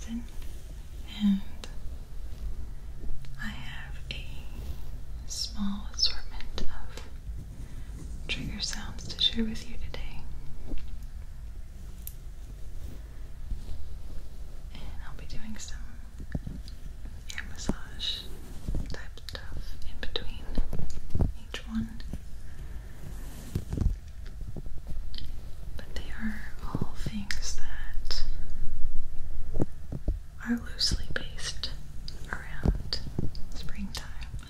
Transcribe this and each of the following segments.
Kristen, and I have a small assortment of trigger sounds to share with you today. And I'll be doing some ear massage type stuff in between each one. But they are all things that are loosely based around springtime.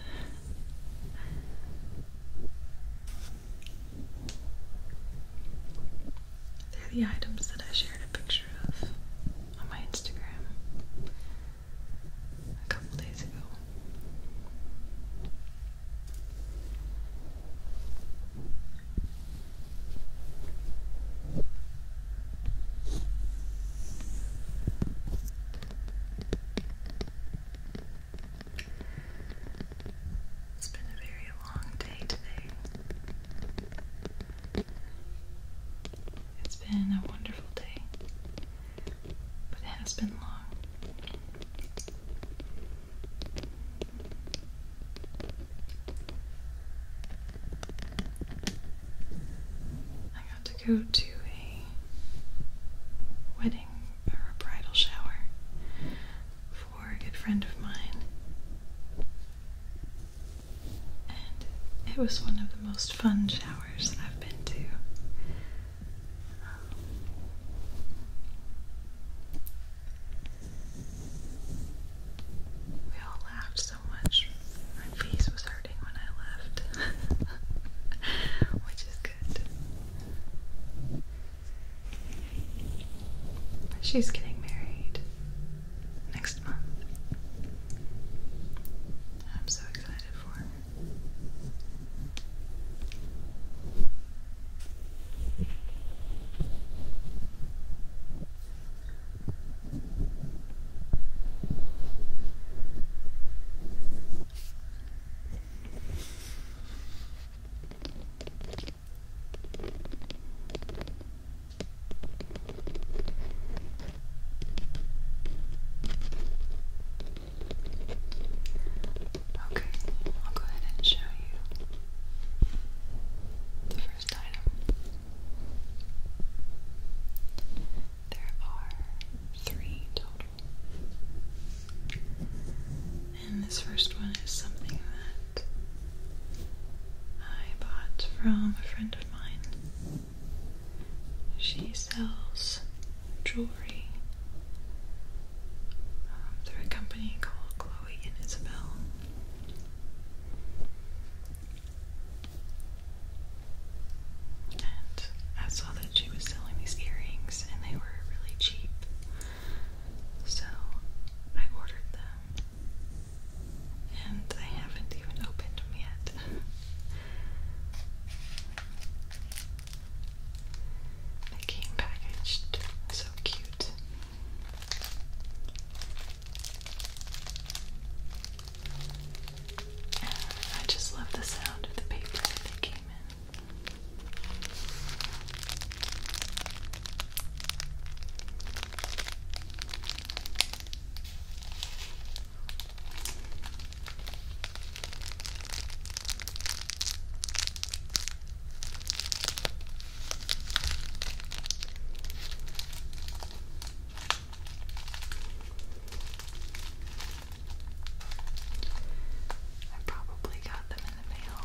They're the items that I shared a picture of on my Instagram a couple days ago. It's been a very long day today. It's been a wonderful day, but it has been long. I got to go to a wedding or a bridal shower for a good friend of mine, and it was one of the most fun showers I've been to. We all laughed so much. My face was hurting when I left, which is good. She's getting married next month. I'm so excited for her. Okay, I'll go ahead and show you the first item. There are 3 total. And this first one is something that I bought from a friend of mine. She sells jewelry through a company called Chloe and Isabel. And I saw that she was selling these earrings and they were really cheap. So I ordered them. And I haven't even opened them yet. They came packaged so cute. I just love the sound of the paper that they came in. I probably got them in the mail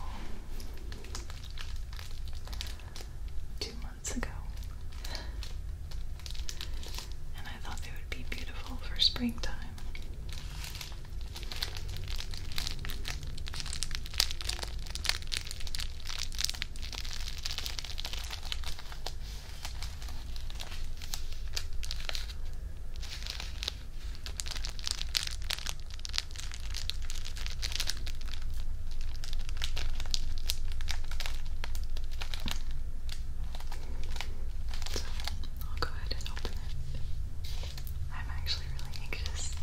2 months ago, and I thought they would be beautiful for springtime. So I'll go ahead and open it. I'm actually really anxious.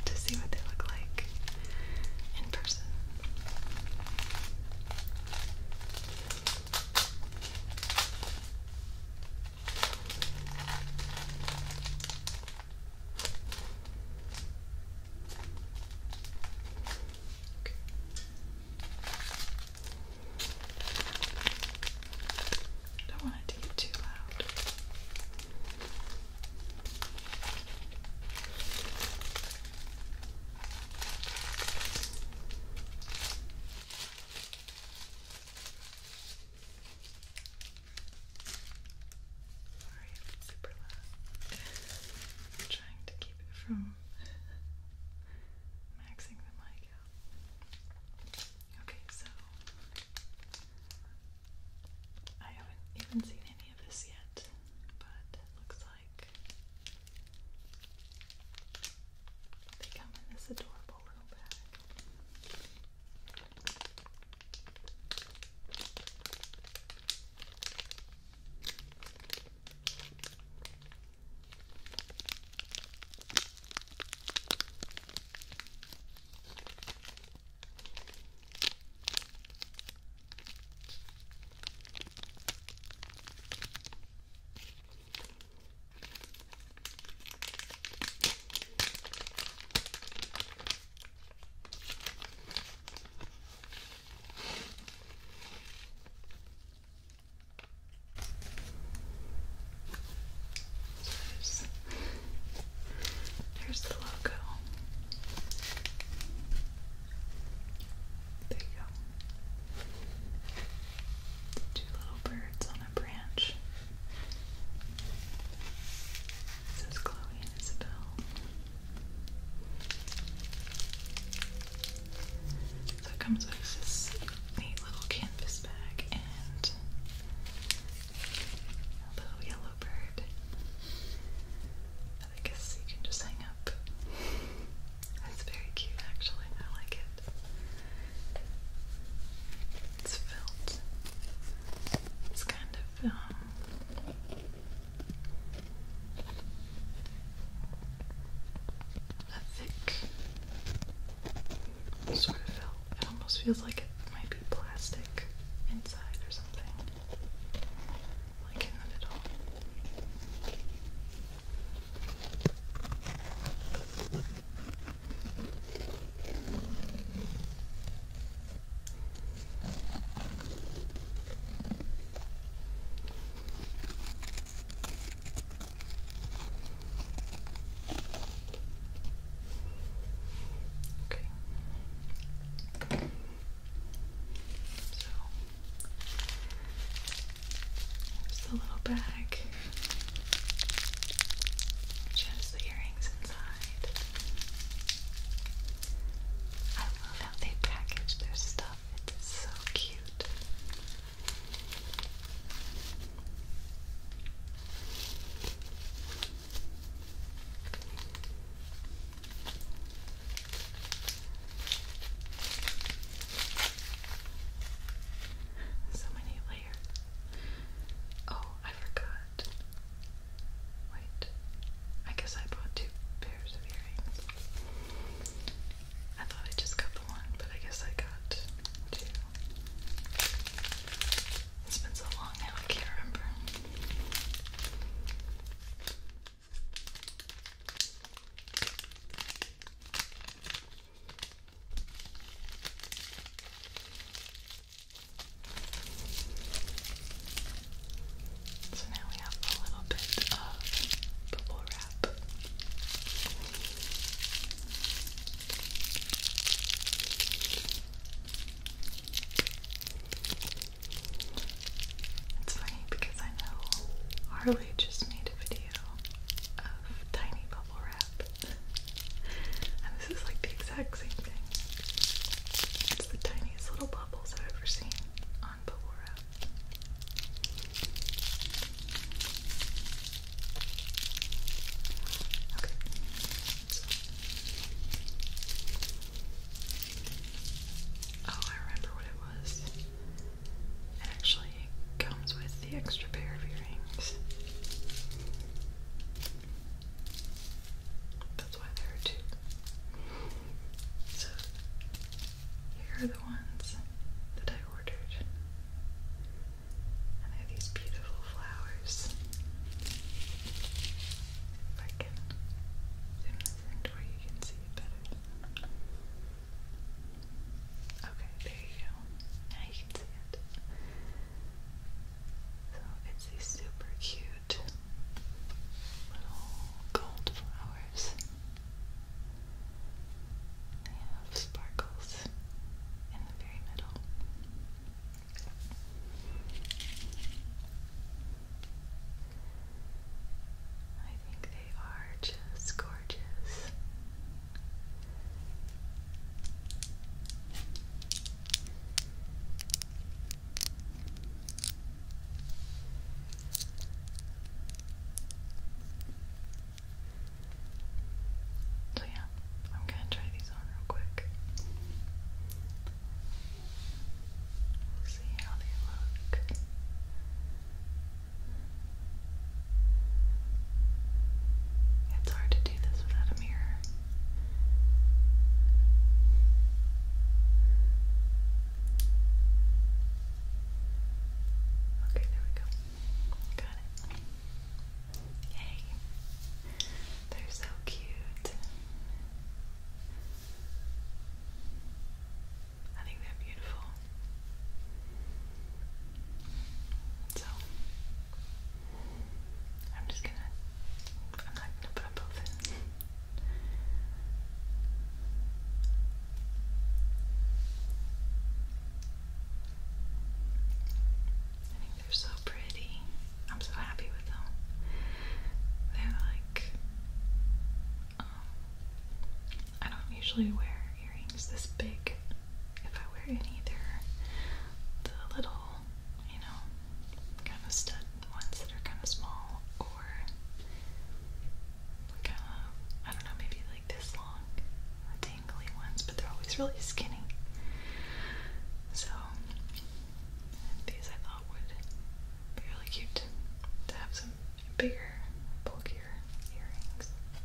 from maxing the mic out. Okay, so I haven't even seen any of this yet, but it looks like they come in this adorable little bag. There's the logo. There you go. Two little birds on a branch. It says Chloe and Isabel. So it comes with this neat little canvas bag and a little yellow bird. I guess you can just hang up. It's very cute, actually. I like it. It's felt. It's kind of a thick sort of felt. It almost feels like it might be plastic inside or something. Like in the middle. Okay. usually wear earrings this big. If I wear any, they're the little, kind of stud ones that are kind of small, or kind of, I don't know, maybe like this long, dangly ones, but they're always really skinny. So these I thought would be really cute to have some bigger, bulkier earrings.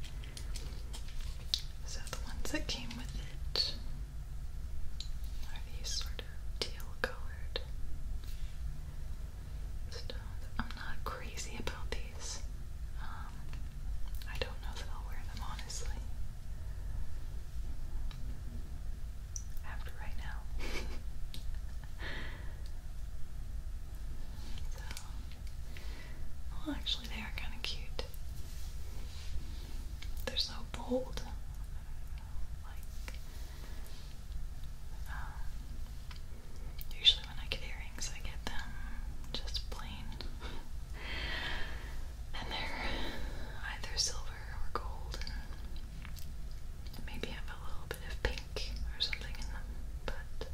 So the ones that came with it are these sort of teal colored stones. I'm not crazy about these. I don't know that I'll wear them, honestly. After right now. So, well, actually they are kind of cute. They're so bold. Usually when I get earrings, I get them just plain. And they're either silver or gold, and maybe have a little bit of pink or something in them, but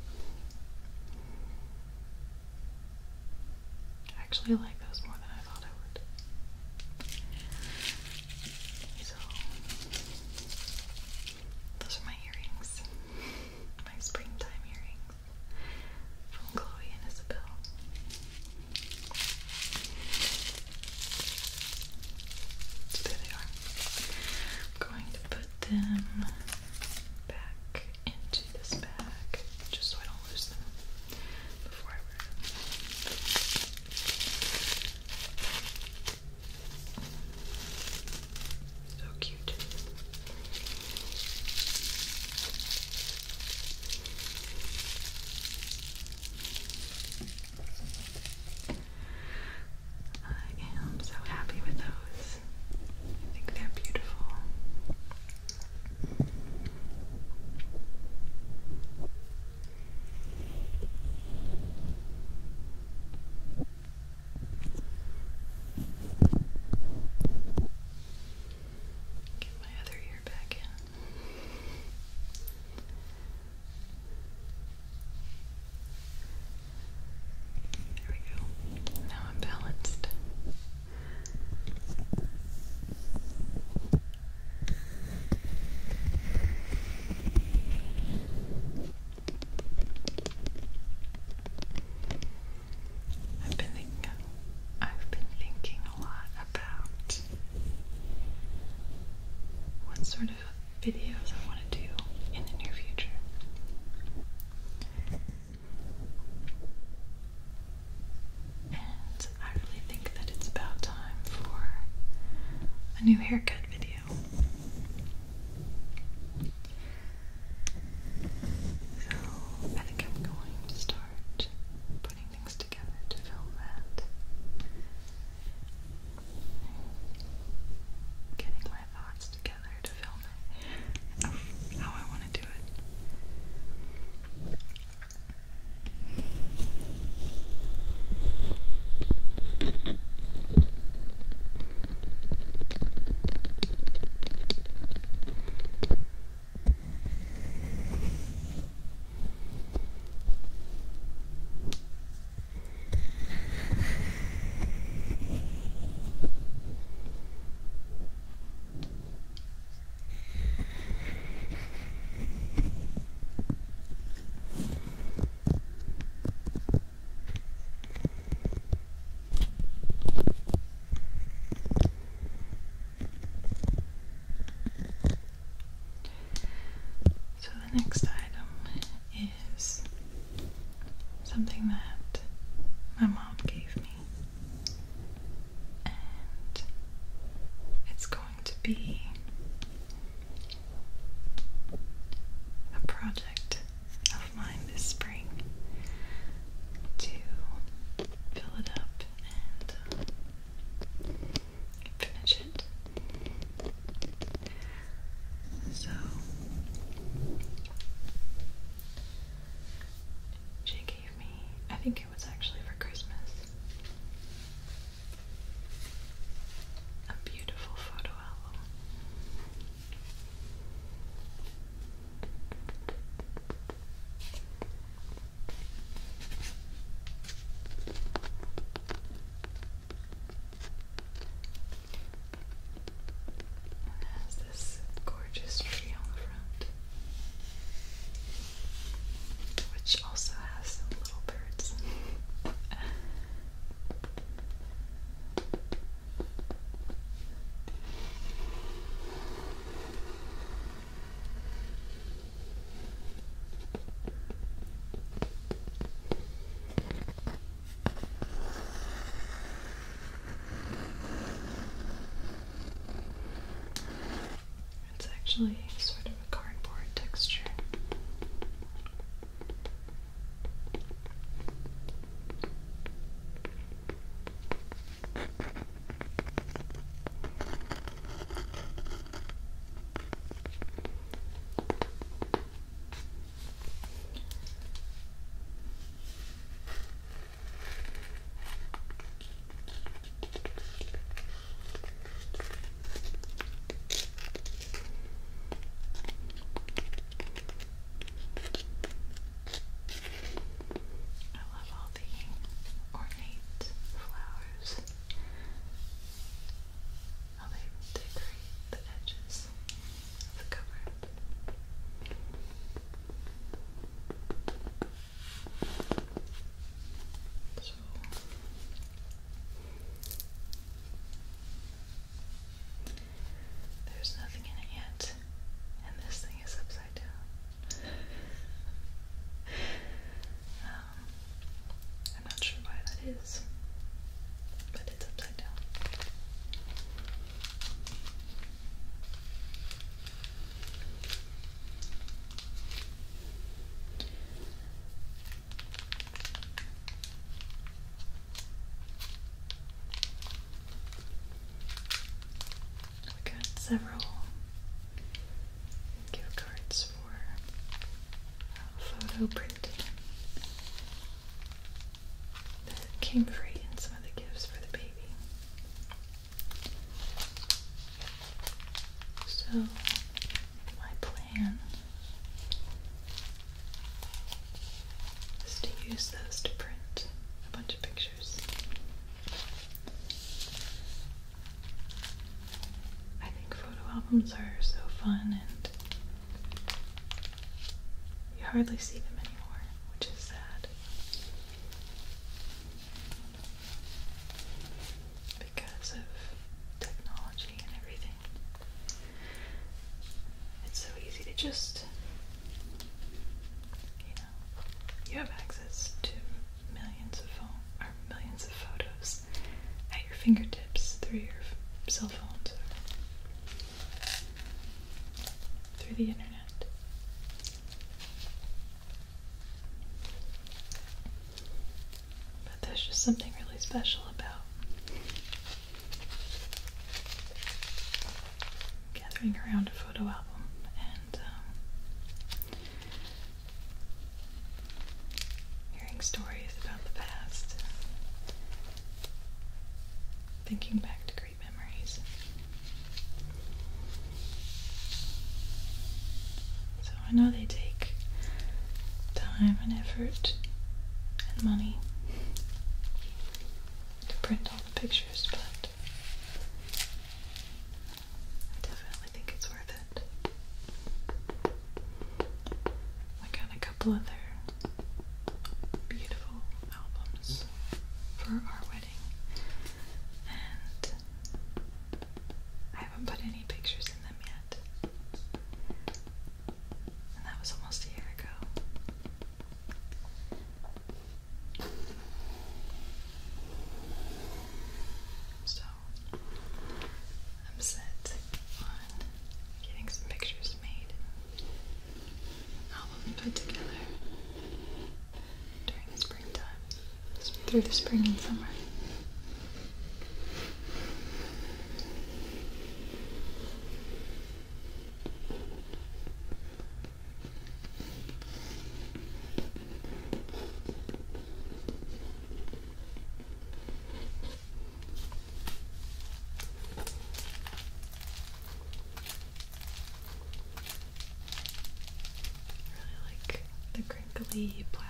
I actually like those more than I thought I would. So, those are my earrings. My springtime earrings from Chloe and Isabel. So there they are. I'm going to put them back into this bag just so I don't lose them before I wear them. So cute. I am so happy with those. I think they're beautiful. Get my other ear back in. There we go. Now I'm balanced. I've been thinking a lot about what sort of videos I want to do in the near future. And I really think that it's about time for a new haircut video. So I think I'm going to start putting things together to film that. Getting my thoughts together to film it. Of how I want to do it. So the next item is something that my mom gave me, and it's going to be a project of mine this spring to fill it up and finish it. So she gave me, I think it was actually for Christmas, a beautiful photo album actually sort of a cardboard texture. I love all the ornate flowers, how they decorate the edges of the cover. So there's nothing in it yet, and this thing is upside down. I'm not sure why that is, but it's upside down. We got several gift cards for photo printing that came free in some of the gifts for the baby. So my plan is to use those to print a bunch of pictures. I think photo albums are so fun, and you hardly see them anymore, which is sad. Because of technology and everything. It's so easy to just, you have access to millions of photos at your fingertips through your cell phones or through the internet. But there's just something really special about gathering around a photo album and hearing stories about the past, thinking back to great memories. So I know they take time and effort and money to print all the pictures, but I definitely think it's worth it. I got a couple other beautiful albums for our wedding, and I haven't put any pictures in them yet. And that was almost a year ago. So I'm set on getting some pictures made and albums put together during the springtime, through the spring and summer. The crinkly